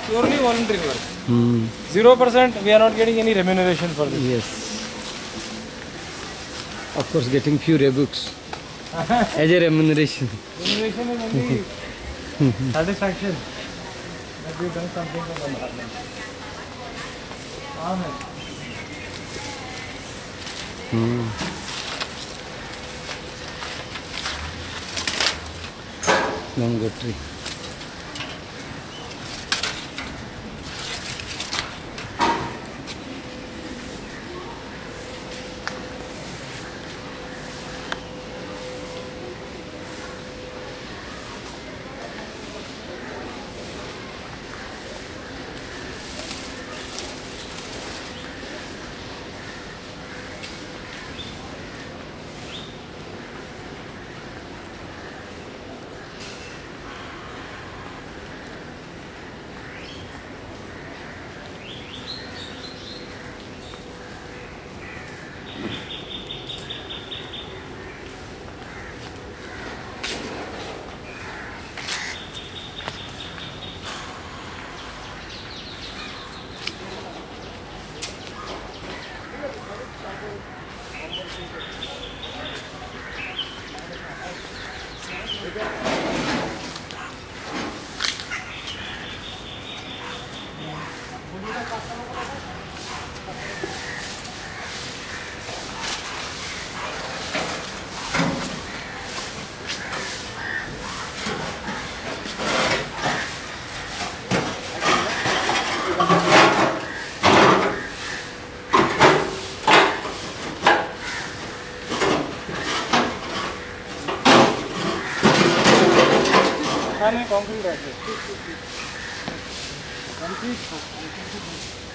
purely voluntary work. Hmm. 0% we are not getting any remuneration for this. Yes. Of course, getting few rebooks as a remuneration. Remuneration is only satisfaction that we've done something for the environment. Amen. Mango tree. concrete right there. Concrete.